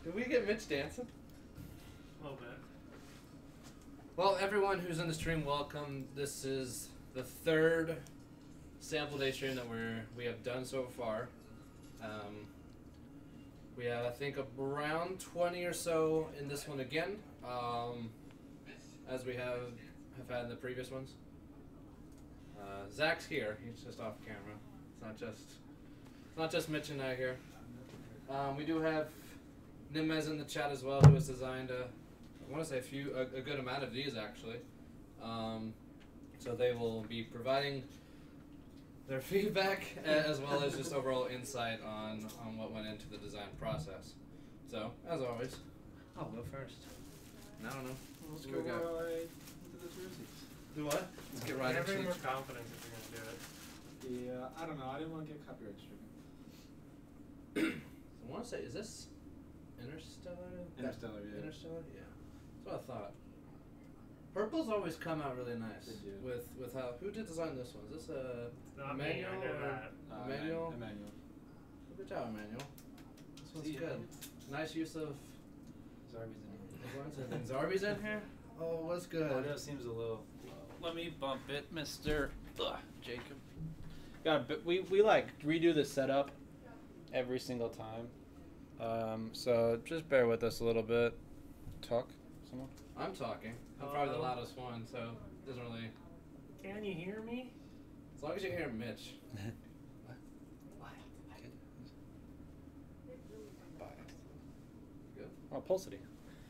Did we get Mitch dancing? A little bit. Well, everyone who's in the stream, welcome. This is the third sample day stream that we have done so far. We have, I think, around 20 or so in this one again, as we have had in the previous ones. Zach's here. He's just off camera. It's not just Mitch and I here. We do have Nimez in the chat as well, who has designed I want to say a good amount of these actually. So they will be providing their feedback as well as just overall insight on what went into the design process. So, as always, I'll go first. I don't know. Let's go right into the jerseys. Do what? Let's get right into it. More confidence if you're going to do it. Yeah, I don't know. I didn't want to get copyright stricken. I want to say, is this Interstellar? Interstellar, yeah. Interstellar, yeah. That's what I thought. Purples always come out really nice. They do. With how, who did design this one? Is this Emmanuel or Emmanuel? Emmanuel. Good job, Emmanuel. This one's See, good. Nice use of Zarby's in here. Zarby's in here? Oh, what's good? Audio seems a little low. Let me bump it, Mr. Jacob. We like redo the setup every single time. So just bear with us a little bit. Talk, someone? I'm talking. I'm probably the loudest one, so it doesn't really... Can you hear me? As long as you can hear Mitch. Good. Oh, Pulsity.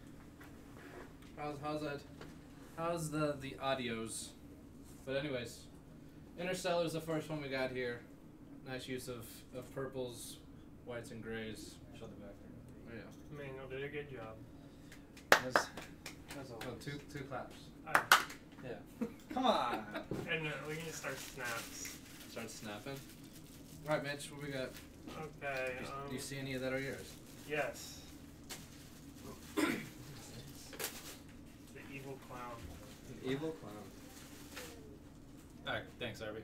How's the audios? But anyways, Interstellar is the first one we got here. Nice use of purples, whites, and grays. Show the back there. Yeah. Emmanuel did a good job. That's all. Oh, two claps. Yeah. Come on. And we can start snaps. Start snapping. All right, Mitch, what we got? Okay. Do you see any that are yours? Yes. The evil clown. An evil clown. Alright, thanks, Arby.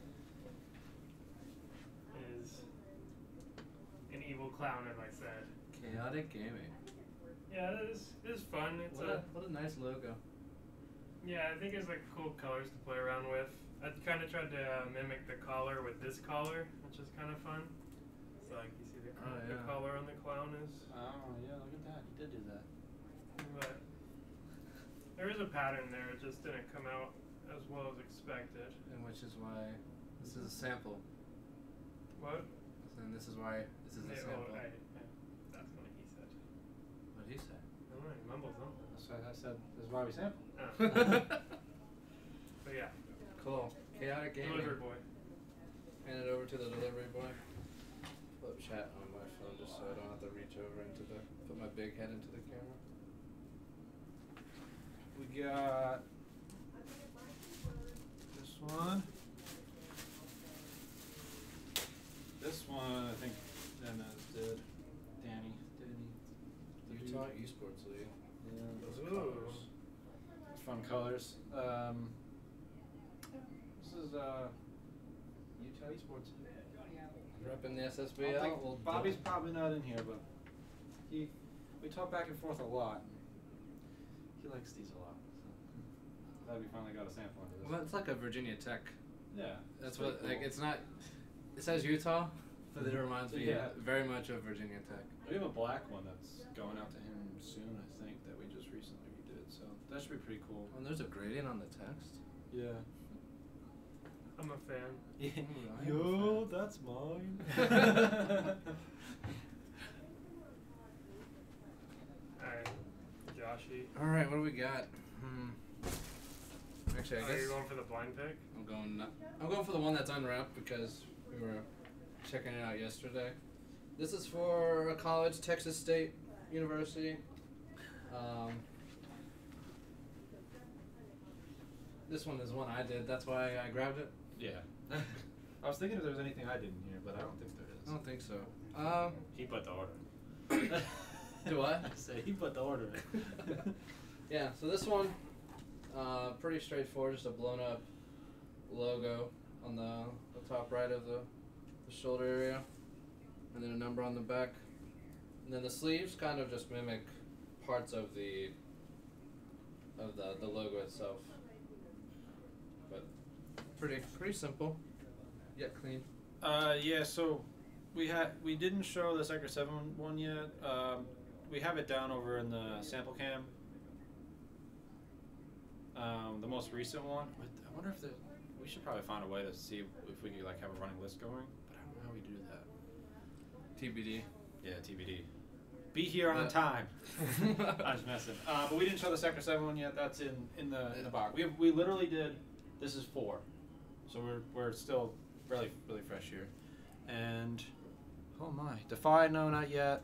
Is an evil clown, as I said. Khaotic gaming. Yeah, it is fun. It's What a nice logo. Yeah, I think it's like cool colors to play around with. I kind of tried to mimic the collar with this collar, which is kind of fun. It's like you see the collar on the clown is. Oh yeah, look at that. You did do that. But there is a pattern there. It just didn't come out as well as expected. And which is why this is a sample. What? And this is why this is a sample. That's what he said. What did he say? I don't know, he mumbled something. That's why I said this is why we sample. But yeah. Cool. Khaotic gaming. Delivery boy. Hand it over to the delivery boy. Flip chat on my phone just so I don't have to reach over into put my big head into the camera. We got this one. This one, I think, did Danny. Utah Esports League. Yeah, those Ooh. colors. Fun colors. This is Utah Esports. Repping the SSBL. Well, Bobby's probably not in here, but we talk back and forth a lot. He likes these a lot. So glad we finally got a sample under this. Well, it's like a Virginia Tech. Yeah. That's what cool. Like. It's not. It says Utah, but it reminds me very much of Virginia Tech. We have a black one that's going out to him soon, I think, that we just recently redid. So that should be pretty cool. Oh, and there's a gradient on the text. Yeah. I'm a fan. Yo, that's mine. Alright, Joshy. Alright, what do we got? Actually, I guess you're going for the blind pick? I'm going for the one that's unwrapped because we were checking it out yesterday. This is for a college, Texas State University. This one is one I did. That's why I grabbed it. Yeah. I was thinking if there was anything I did in here, but I don't think there is. I don't think so. He put the order. Do what? I say he put the order in. Yeah, so this one, pretty straightforward, just a blown up logo on the top right of the shoulder area, and then a number on the back. And then the sleeves kind of just mimic parts of the logo itself. But pretty simple, yet clean. Yeah. So we didn't show the Sector 7 one yet. We have it down over in the sample cam. The most recent one. I wonder if we should probably find a way to see if we could like have a running list going. But I don't know how we do that. TBD. Yeah, TBD. Be here on time. I was messing. But we didn't show the Sector 7 one yet. That's in the box. We literally did. This is 4, so we're still really fresh here. And oh my, Defy, no, not yet.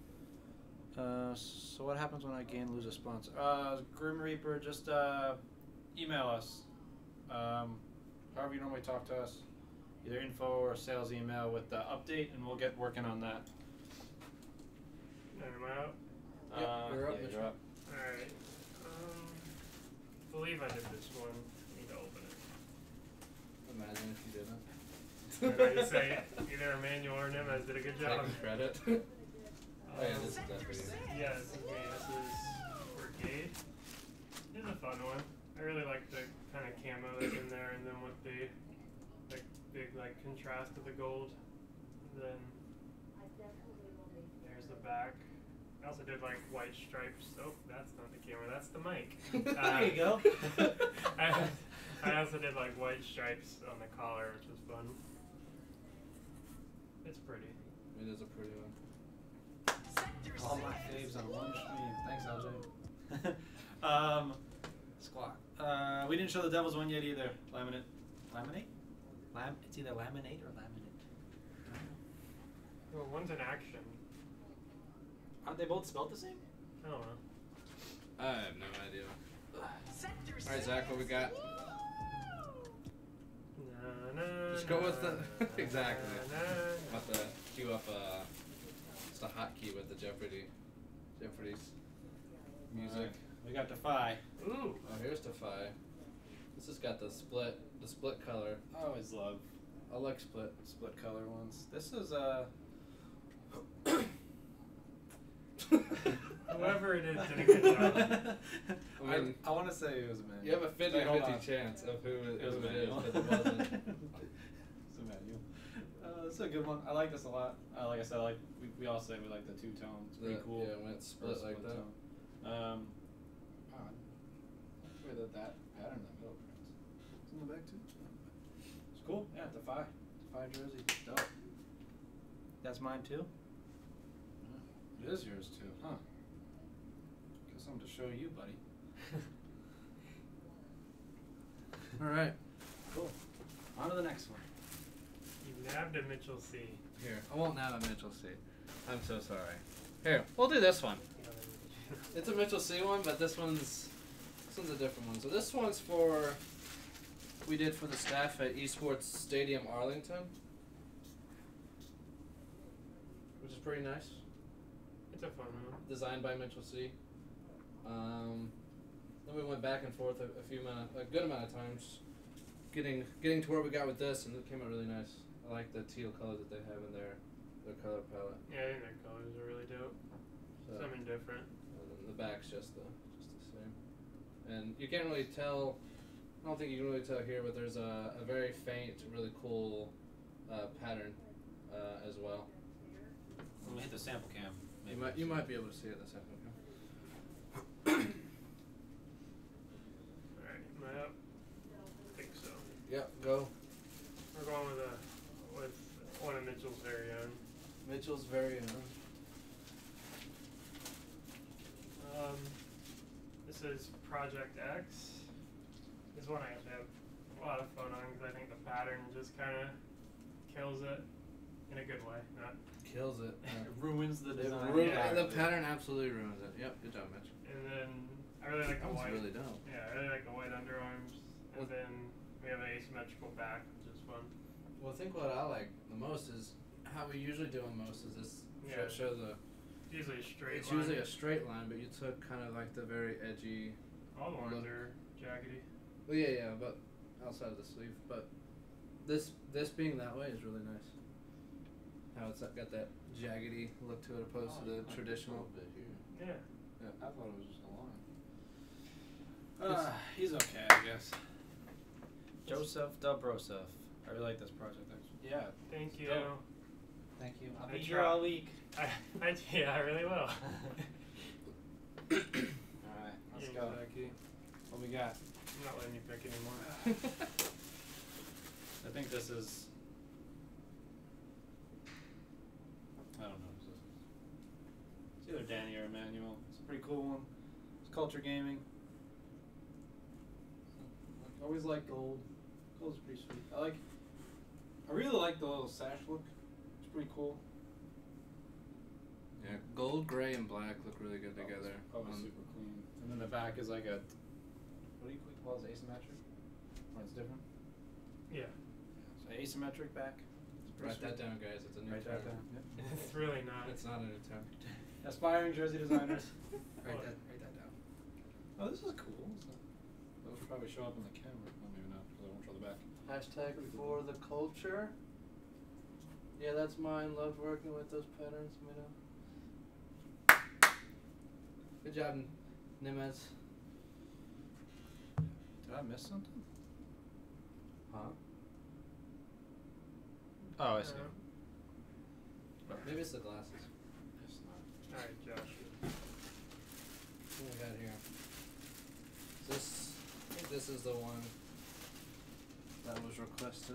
So what happens when I lose a sponsor? Grim Reaper, just email us. However you normally talk to us, either info or sales email with the update, and we'll get working on that. Am I out? Yep, you're up. Yeah, you're up. Alright. Believe I did this one. I need to open it. Imagine if you didn't. Everybody say either Emmanuel or Nemez did a good job. Taking credit. Oh yeah, this is definitely you. Yeah, this is me. This is Brigade. This is a fun one. I really like the kind of camo that's in there, and then with the like big like contrast of the gold. And then there's the back. I also did like white stripes. Oh, that's not the camera. That's the mic. There you go. I also did like white stripes on the collar, which was fun. It's pretty. It is a pretty one. All my faves on one stream. Thanks, LJ. Squawk. We didn't show the Devils one yet either. Laminate? It's either laminate or laminate. Well, one's an action. Aren't they both spelled the same? I don't know. I have no idea. Alright, Zach, what we got? Just go with the exactly. About to queue up just a hotkey with the Jeopardy's music. Right. We got Defy. Ooh. Oh, here's Defy. This has got the split color. I always love I like split color ones. This is Whoever it is did a good job. I mean, I want to say it was a man. you have a 50-50 chance of who it is, but it wasn't. It's a manual. This is a good one. I like this a lot. Like I said, we all say we like the two-tone. It's pretty cool. Yeah, when it's split like that. Odd. Where that pattern in the middle prints. It's in the back too. It's cool. Yeah, Defy jersey. Dope. That's mine too. It is yours too, huh? Got something to show you, buddy. All right. Cool. On to the next one. You nabbed a Mitchell C. Here, I won't nab a Mitchell C. I'm so sorry. Here, we'll do this one. It's a Mitchell C one, but this one's a different one. So this one's we did for the staff at Esports Stadium Arlington, which is pretty nice. It's a fun one. Designed by Mitchell C. Then we went back and forth a good amount of times, getting to where we got with this, and it came out really nice. I like the teal color that they have in their color palette. Yeah, I think their colors are really dope. So, Something different. and then the back's just the same. And you can't really tell. I don't think you can really tell here, but there's a very faint, really cool pattern as well. When we hit the sample cam, You might be able to see it in the second one. Alright, am I up? I think so. Yep, go. We're going with one of Mitchell's very own. Mitchell's very own. This is Projekt X. This one I have to have a lot of fun on because I think the pattern just kind of kills it in a good way. Not Kills it. It ruins the design. The pattern absolutely ruins it. Yep, good job, Mitch. And then I really like the That was white. really dope. Yeah, I really like the white underarms. And Well- then we have an asymmetrical back, which is fun. Well, I think what I like the most is how we usually do them most is this Yeah. show the. It's usually a straight It's line. usually a straight line, but you took kind of like the very edgy. All the ones look. are jaggedy. Well, yeah, but outside of the sleeve. But this being that way is really nice. How it's got that jaggedy look to it opposed to the traditional. bit here. Yeah. I thought it was just a line. He's okay, I guess. Joseph Dobrosov. I really like this project, actually. Yeah. Thank you. dope. Thank you. I'll I be here try. all week. Yeah, I really will. Alright, let's go. Jackie. What we got? I'm not letting you pick anymore. I think this is. I don't know. It's either Danny or Emmanuel. It's a pretty cool one. It's Culture Gaming. I always like gold. Gold's pretty sweet. I really like the little sash look. It's pretty cool. Yeah, gold, gray, and black look really good together. Always super clean. And then the back is like a. What do you call it? Asymmetric? Or it's different? Yeah. So asymmetric back. Write that down, guys. It's a new Write term. that down. Yep. It's really not. It's not a new term. Aspiring jersey designers. Write that down. Oh, this is cool. Those will probably show up in the camera. Well, maybe not, because I won't show the back. Hashtag for the culture. Yeah, that's mine. Loved working with those patterns, you know. Good job, Nimes. Did I miss something? Huh? Oh, I see. Maybe it's the glasses. It's not. Alright, Josh. What do we got here? I think this is the one that was requested.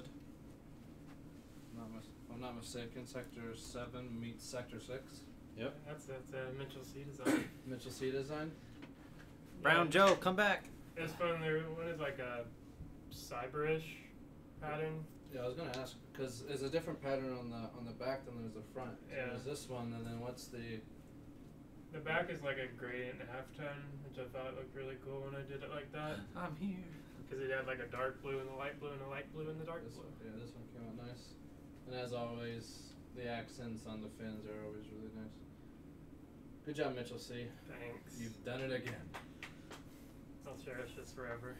If I'm not mistaken, Sector 7 meets Sector 6. Yep. That's Mitchell C design. Mitchell C design. Brown Joe, come back. It's fun. There one is like a cyberish pattern. Yeah, I was gonna ask because there's a different pattern on the back than there's the front. So Yeah. there's this one, and then what's the? The back is like a gradient halftone, which I thought looked really cool when I did it like that. I'm here. Because it had like a dark blue and a light blue and a light blue and the dark This blue. one, yeah, this one came out nice. And as always, the accents on the fins are always really nice. Good job, Mitchell C. Thanks. You've done it again. I'll cherish this forever.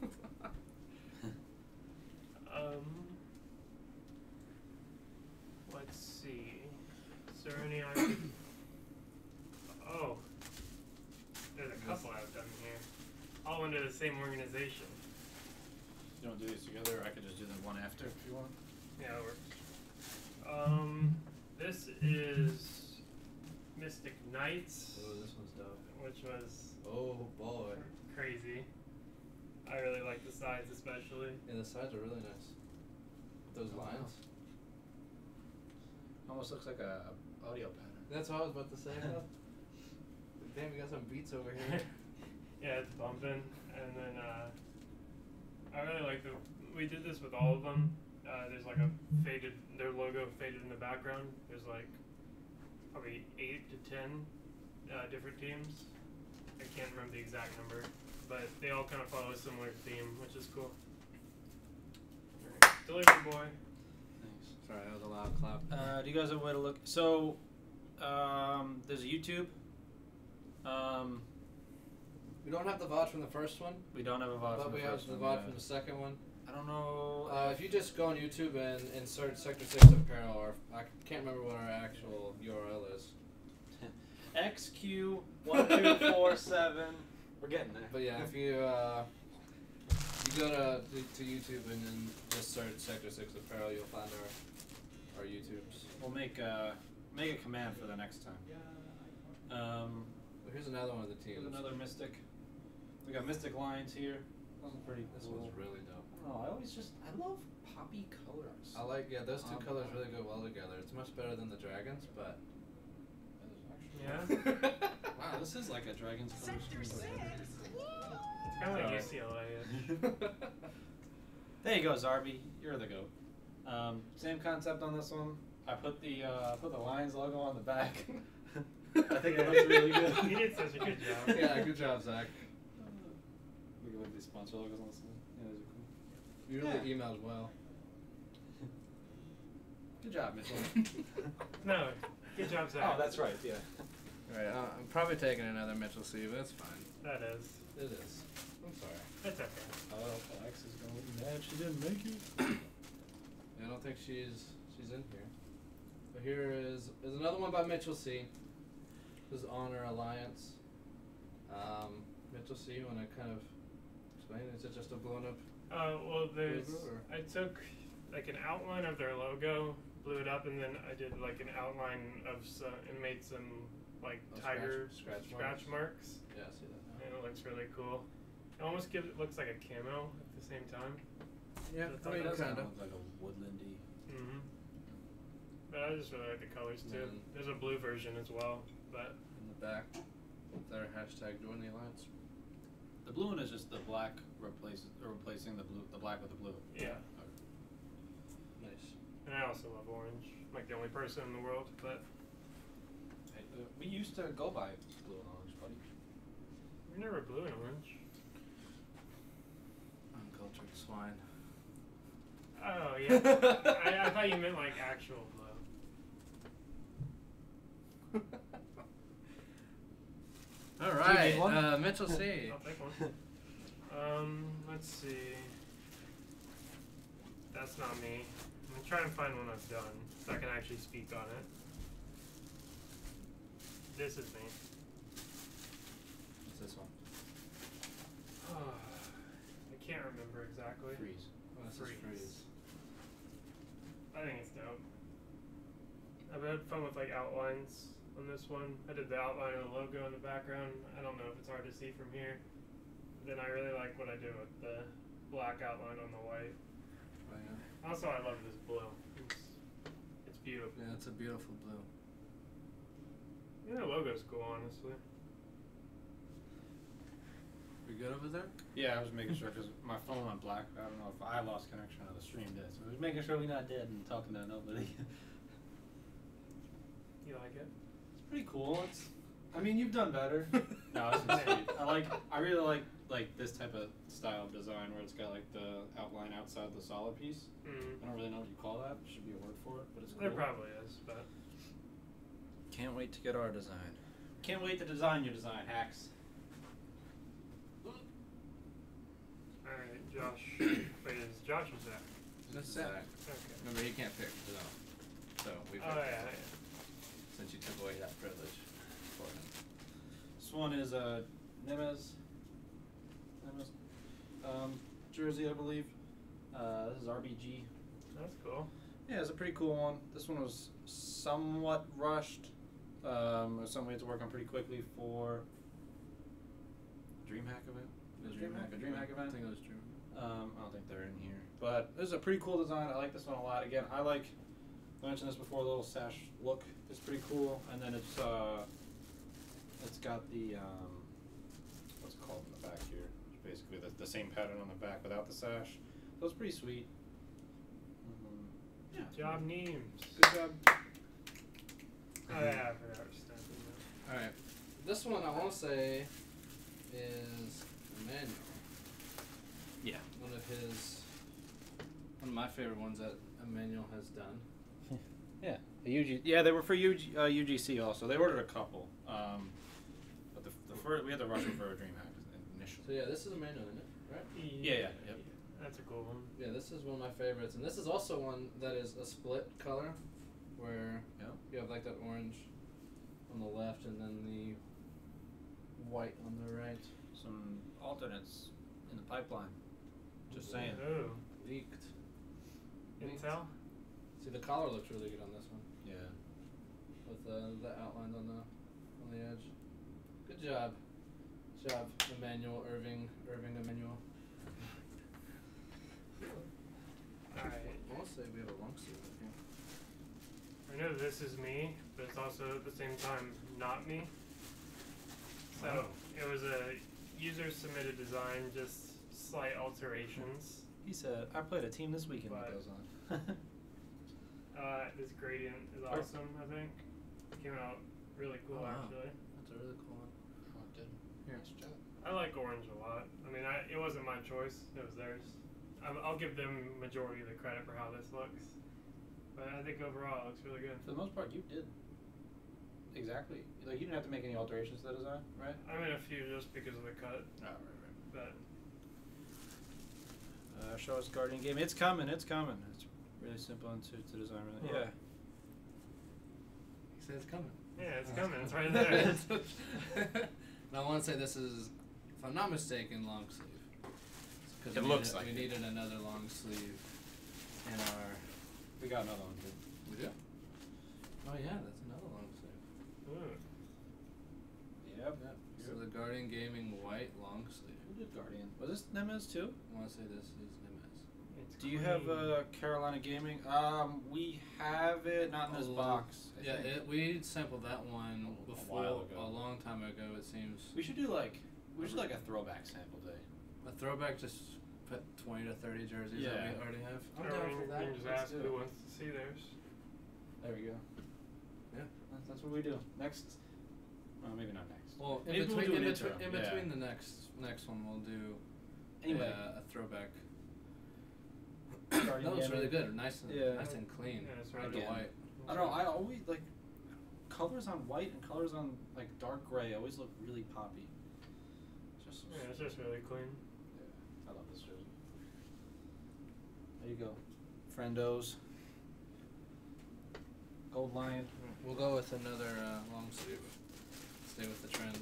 Let's see. Is there any other? Oh, there's a couple I've done here, all under the same organization. You don't do these together, or I could just do them one after if you want. Yeah, it works. This is Mystic Knights, Oh, this one's dope. which was Oh boy. crazy. I really like the sides especially. Yeah, the sides are really nice. Those Oh, wow. lines. Almost looks like a audio pattern. That's what I was about to say. Damn, we got some beats over here. Yeah, it's bumping, and then I really like we did this with all of them. There's like a their logo faded in the background. There's like probably 8 to 10 different teams. I can't remember the exact number, but they all kind of follow a similar theme, which is cool. Alright, Delivery Boy. Thanks. Sorry, that was a loud clap. Do you guys have a way to look? So, there's a YouTube. We don't have the VOD from the first one, We don't have a VOD but from we the have first the one. VOD from the second one. I don't know. If you just go on YouTube and insert Sector 6 Apparel, or I can't remember what our actual URL is. XQ1247. We're getting there. But yeah, if you go to YouTube and then just search Sector 6 Apparel, you'll find our YouTubes. We'll make a command for the next time. Here's another one of the teams. Here's another Mystic. We got Mystic Lines here. This one's pretty This cool. one's really dope. I don't know. I love poppy colors. I like, yeah, those two colors really go well together. It's much better than the dragons, but. Yeah. Wow, this is like a dragon's color scheme. It's kind of like UCLA. There you go, Zarby. You're the goat. Same concept on this one. I put the Lions logo on the back. I think it looks really good. You did such a good job. Yeah, good job, Zach. We can put these sponsor logos on this one. Yeah, those are cool. You really emailed well. Good job, Mitchell. No, good job, Zach. Oh, that's right. Yeah. Alright, I'm probably taking another Mitchell C, but it's fine. That is. It is. I'm sorry. It's okay. Oh, Alex is going mad. She didn't make it. I don't think she's in here. So here is another one by Mitchell C. This is Honor Alliance. Mitchell C, you want to kind of explain? Is it just a blown up? Well, there's. logo, or? I took like an outline of their logo, blew it up, and then I did like an outline of some, and made some like tiger scratch marks. Yeah, I see that now. And it looks really cool. It almost looks like a camo at the same time. Yeah, That's I mean, all kind of. Looks like a woodlandy. Mm-hmm. But I just really like the colors too. And There's a blue version as well, but in the back, their hashtag join the alliance. The blue one is just the black replacing the blue, the black with the blue. yeah. Nice. And I also love orange. I'm like the only person in the world, but Hey, we used to go by blue and orange, buddy. we're never blue and orange. Uncultured swine. Oh yeah. I thought you meant like actual blue. All Do you right, need one? Mitchell C. I'll take one. Let's see. That's not me. I'm gonna try and find one I've done so I can actually speak on it. This is me. What's this one? I can't remember exactly. Freeze. Oh, this is Freeze. Freeze. I think it's dope. I've had fun with like outlines on this one. I did the outline of the logo in the background. I don't know if it's hard to see from here. Then I really like what I do with the black outline on the white. Oh, yeah. Also, I love this blue. It's beautiful. Yeah, it's a beautiful blue. Yeah, the logo's cool, honestly. We good over there? Yeah, I was making sure because my phone went black. I don't know if I lost connection or the stream did. So I was making sure we're not dead and talking to nobody. You like it? It's pretty cool. I mean, you've done better. No, this is sweet. I really like this type of style of design where it's got like the outline outside the solid piece. Mm. I don't really know what you call that. There should be a word for it, but it's cool. There probably is, but Can't wait to get our design. Can't wait to design your design, hacks. alright, Josh. Wait, is Josh or Zach? That's Zach. Okay. Remember, you can't pick, so we Oh picked yeah. since you took away that privilege for him. This one is Nemes jersey, I believe. This is RBG. That's cool. Yeah, it's a pretty cool one. This one was somewhat rushed. It was something we had to work on pretty quickly for DreamHack event. It was A DreamHack event. I think it was Dream. I don't think they're in here. But this is a pretty cool design. I like this one a lot. Again, I mentioned this before, the little sash look is pretty cool. And then it's got the, what's it called in the back here? It's basically the same pattern on the back without the sash. So it's pretty sweet. Yeah. Good job, Neems. Good job. Oh yeah, I forgot we're stamping that. Alright. This one I want to say is Emmanuel. Yeah. One of my favorite ones that Emmanuel has done. Yeah. Yeah, they were for UGC also. They ordered a couple. But the first, we had to rush them for a DreamHack initially. So yeah, this is Emmanuel, isn't it? Right? Yeah. Yep. That's a cool one. Yeah, this is one of my favorites, and this is also one that is a split color, where you have like that orange on the left and then the white on the right. Some alternates in the pipeline. Just saying. Oh. Leaked. Intel? See, the collar looks really good on this one, Yeah. with the outlines on the edge. Good job. Good job, Emmanuel, Irving Emmanuel. Alright. I want to say we have a long sleeve in here. I know this is me, but it's also at the same time not me. So Wow. it was a user submitted design, just slight alterations. He said, I played a team this weekend with But- those on. This gradient is awesome, I think. It came out really cool, Oh, wow. actually. That's a really cool one. Here. I like orange a lot. I mean, it wasn't my choice, it was theirs. I'll give them majority of the credit for how this looks. But I think overall it looks really good. For the most part, you did. Exactly. Like, you didn't have to make any alterations to the design, right? I made a few just because of the cut, Oh, right. but Show us Guardian game. It's coming. It's really simple and to design. Really. Huh. Yeah. Say it's coming. Yeah, it's coming. It's right there. And I want to say this is, if I'm not mistaken, long sleeve. Because It looks like we it. needed another long sleeve in our. We got another one too. We do? Oh yeah, that's another long sleeve. Ooh. Yep. Yep. So the Guardian Gaming white long sleeve. Who did Guardian? Was this Nemes too? I want to say this is Nemes. It's Do you have clean. Carolina Gaming? We have it, not in this box. I Yeah, think. we sampled that one A before while ago. a long time ago. It seems We should do like a throwback sample day. a throwback. Just put 20 to 30 jerseys that Yeah. we already have. I'm Or down we for that. can just Let's ask do who it. wants to see theirs. There we go. Yeah. That's what we do. Next. Well, maybe not next. Well, in Maybe we'll between, do an in intro. between, in Yeah. between the next one, we'll do Anyway. a throwback. Guardian That looks really Gaming. good, nice and Yeah. nice and clean. Yeah, it's Red right to again. white. I don't know. I always like colors on white and colors on like dark gray. Always look really poppy. Just Yeah, it's just really clean. yeah, I love this jersey. There you go, friendos. Gold Lion. We'll go with another long sleeve. Stay with the trend.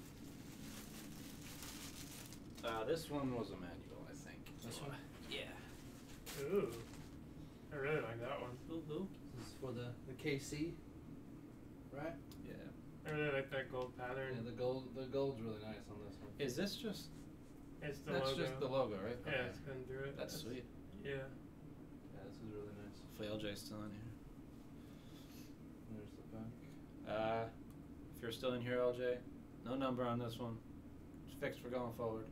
This one was a manual, I think. This one? Yeah. Ooh. I really like that one. Ooh. This is for the KC, right? Yeah. I really like that gold pattern. Yeah, the gold's really nice on this one. Is this just? It's the That's logo. just the logo, right? Yeah, Okay. it's going through it. That's sweet. Yeah. Yeah, this is really nice. Hopefully LJ's still in here. There's the back. If you're still in here, LJ, no number on this one. It's fixed for going forward.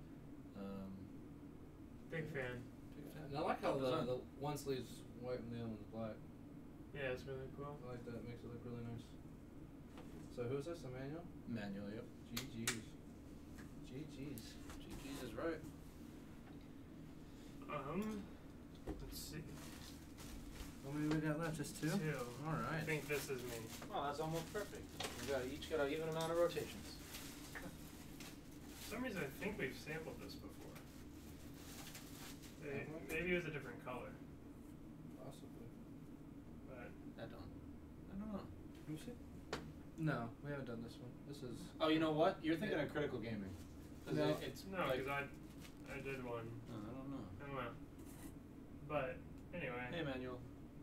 Big fan. And I like how Design. the one sleeve's white and the other one's black. Yeah, it's really cool. I like that. It makes it look really nice. So who's this? Emmanuel? Manual, yep. GG's. GG's. GG's is right. Let's see. How many we got left? Just two? Two. All I right. think this is me. Well, that's almost perfect. We each got an even amount of rotations. For some reason, I think we've sampled this before. Maybe it was a different color, Possibly. but I don't know. Let me see. No, we haven't done this one. This is. Oh, you know what? You're thinking of Critical Gaming. 'Cause No. it's no, like, because I did one. I don't know. I don't know. But anyway, Hey, Manuel.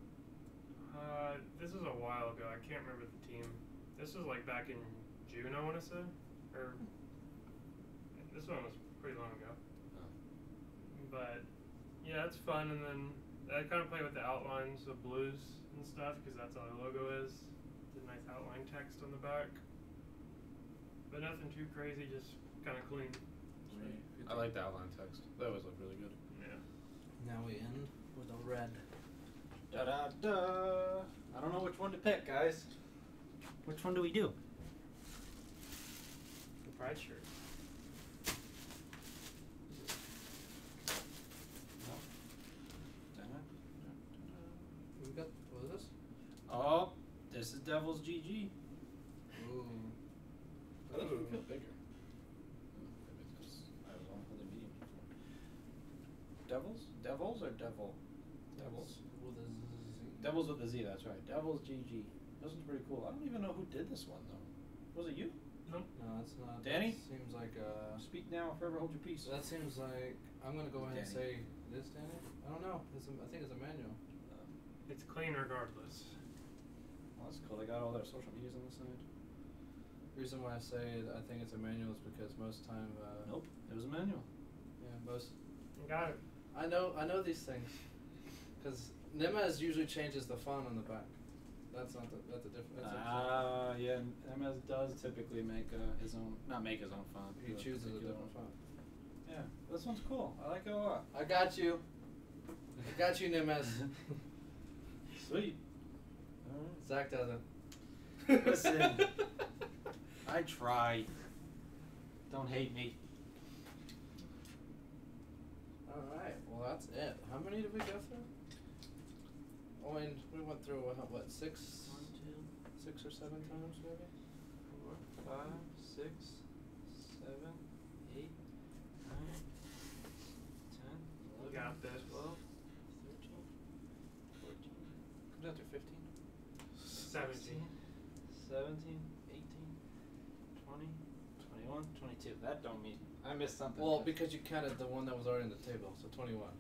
this was a while ago. I can't remember the team. This was like back in June, I want to say, or this one was pretty long ago. Oh. But yeah, it's fun, and then I kind of play with the outlines of blues and stuff because that's how the logo is. The nice outline text on the back, but nothing too crazy, just kind of clean. I like the outline text. That always looked really good. Yeah. Now we end with a red. Da da da. I don't know which one to pick, guys. Which one do we do? The pride shirt. We got. What is this? Oh, this is DevilzGG. Ooh. I think Ooh. we feel bigger. Maybe it's 'cause I was on for the medium before. Devils or devil? Devils. With a Z. Devils with a Z, that's right. DevilzGG. This one's pretty cool. I don't even know who did this one though. Was it you? Nope. No, it's not. Danny? That seems like Speak now, forever hold your peace. That seems like. I'm gonna go ahead and Danny. say this, Danny. I don't know. I think it's a manual. It's clean regardless. Well, that's cool. They got all their social medias on the side. The reason why I say I think it's a manual is because most time. Nope, it was a manual. Yeah, most. You got it. I know these things, because Nemes usually changes the font on the back. That's a different. Yeah. MS does typically make his own, not make his own font. He but chooses a particular different one. font. Yeah, this one's cool. I like it a lot. I got you. I got you, Nemes. Sweet. Zach doesn't. Listen. I try. Don't hate me. Alright, well that's it. How many did we go through? Oh, and we went through, what, six? 6 or 7 times maybe? 4, 5, 6, 7, 8, 9, 10, You got this. 12, 13, 14. Comes out to 15. 17. 16, 21, 22. That don't mean I missed something. Well, because you counted the one that was already on the table, so 21.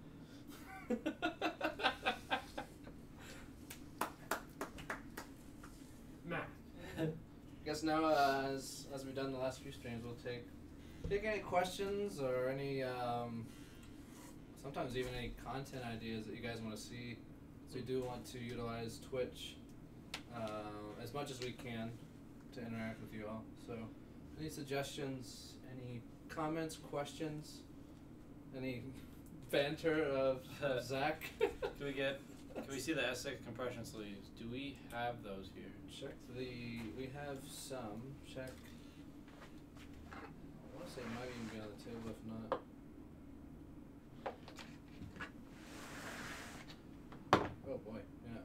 Math. Guess now, as we've done the last few streams, we'll take any questions or any sometimes even any content ideas that you guys want to see. So we do want to utilize Twitch as much as we can to interact with you all. So any suggestions, any comments, questions, any banter of Zach? Can we see the S6 compression sleeves? Do we have those here? Check we have some. Check. I want to say it might even be on the table, if not. Oh boy, yeah.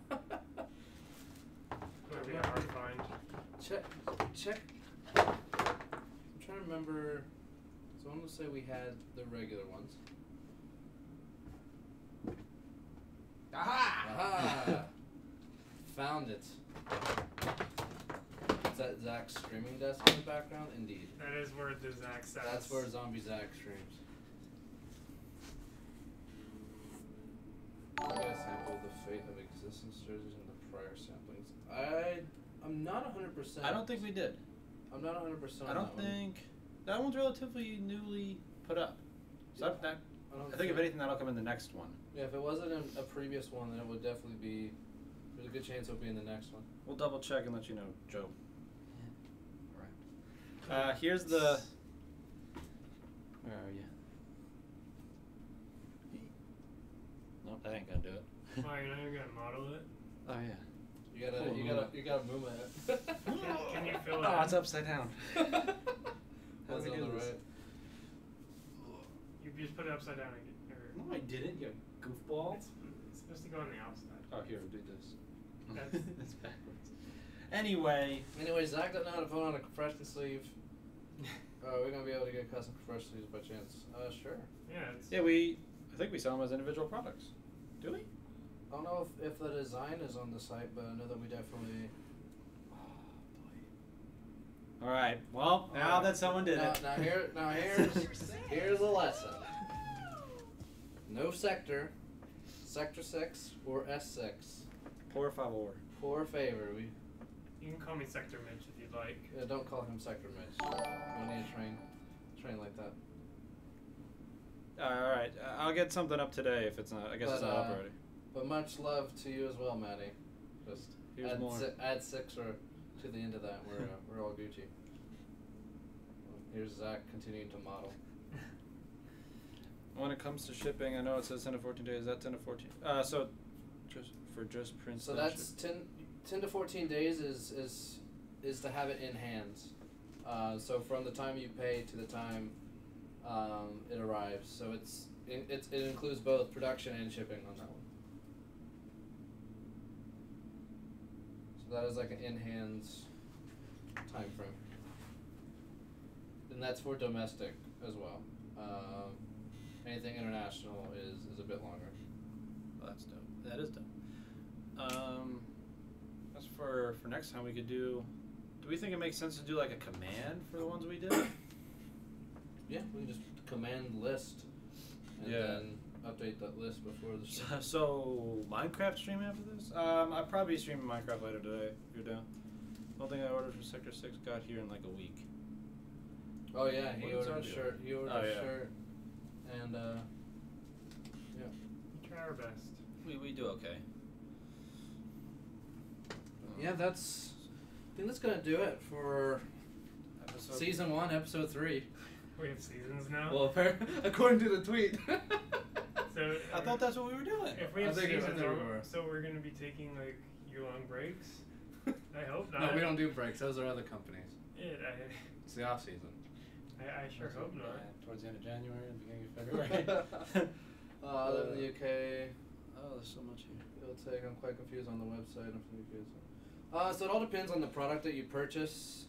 Might be a hard find. Check. I'm trying to remember. So I want to say we had the regular ones. Aha! Found it. Is that Zach's streaming desk in the background? Indeed. That is where the Zach sets. That's where Zombie Zach streams. I gotta sample the Fate of Existence jerseys and the prior samplings. I'm not 100%. I don't think we did. I'm not 100% on I don't think that one's relatively newly put up. So Yeah. that I don't I think if anything that'll come in the next one. Yeah, if it wasn't in a previous one, then it would definitely be. There's a good chance it'll be in the next one. We'll double check and let you know, Joe. Alright. Here's the. Where are you? Nope, that ain't gonna do it. Why, you're not even gonna model it? Oh yeah. You gotta move it. Can you fill it Oh, in? it's upside down. How do That's we on do the this? right. You just put it upside down and get. No, I didn't. You goofball. It's supposed to go on the outside. Oh, here, do this. That's- That's backwards. Anyway. Anyway, Zach doesn't know how to put on a compression sleeve. We're gonna be able to get custom compression sleeves by chance. Sure. Yeah, it's. Yeah, I think we sell them as individual products. Do we? I don't know if the design is on the site, but I know that we definitely. All right. Well, now that someone did it. Here's a lesson. No sector, sector 6 or S6. Por favor. Por favor, You can call me Sector Mitch if you'd like. don't call him Sector Mitch. We don't need to train like that. All right. I'll get something up today if it's not. I guess it's not up already. But much love to you as well, Maddie. Just Here's more. Add 6 or to the end of that. We're all Gucci. Here's Zach continuing to model. When it comes to shipping, I know it says 10 to 14 days. Is that 10 to 14? So just print. So that's 10 to 14 days is to have it in hands. So from the time you pay to the time it arrives. So it includes both production and shipping on that one. So that is like an in hands time frame. And that's for domestic as well. Anything international is a bit longer. Well, that's dope. That is dope. As for next time, we could do. Do we think it makes sense to do like a command for the ones we did? Yeah, we can just command list and then update that list before the stream. So Minecraft stream after this? I'll probably be streaming Minecraft later today. If you're down. One thing I ordered from Sector 6 got here in like a week. Oh yeah, he What does ordered a ours do? shirt. He ordered a shirt, and yeah. We try our best. We do okay. Yeah, I think that's gonna do it for Episode season 1, episode 3. We have seasons now. Well, according to the tweet. So I thought that's what we were doing. if we I have think seasons, we were. so we're gonna be taking like year-long breaks. I hope not. No, we don't do breaks. Those are other companies. Yeah, It's the off season. I sure hope not. Towards the end of January and beginning of February. Other than the UK, Oh, there's so much here. it'll take. I'm quite confused on the website. I'm confused. So it all depends on the product that you purchase.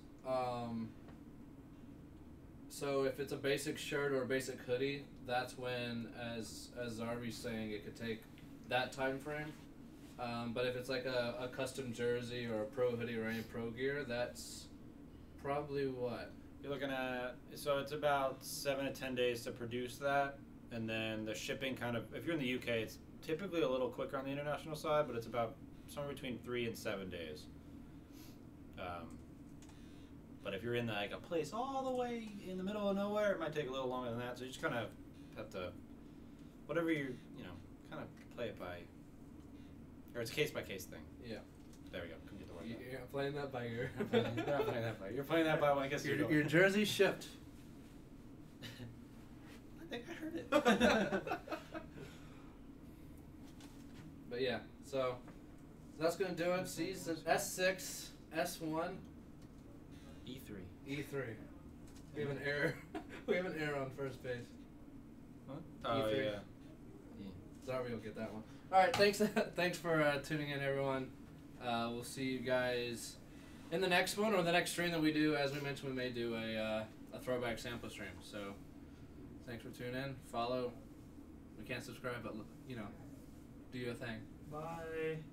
So if it's a basic shirt or a basic hoodie, that's when, as Zarby's saying, it could take that time frame. But if it's like a custom jersey or a pro hoodie or any pro gear, that's probably what? You're looking at, so it's about 7 to 10 days to produce that, and then the shipping kind of, if you're in the UK, it's typically a little quicker on the international side, but it's about somewhere between 3 and 7 days. But if you're in like a place all the way in the middle of nowhere, it might take a little longer than that. So you just kind of have to, whatever you kind of play it by, or it's a case by case thing. Yeah. There we go. Couldn't get the word out. You're not playing that by ear. You're not playing that by. You're playing that by. I guess your jersey shipped. I think I heard it. But yeah, so that's gonna do it. Season S6, S1, E3. E3. We have an error. We have an error on first base. Huh? Oh E3. yeah. Sorry, we'll get that one. All right, thanks. Thanks for tuning in, everyone. We'll see you guys in the next one or the next stream that we do. As we mentioned, we may do a throwback sample stream. So thanks for tuning in. Follow. We can't subscribe, but do your thing. Bye.